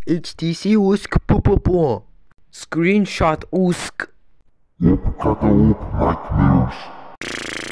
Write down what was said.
HTC usk pupupu. Screenshot usk. Op kataop Mike Mills.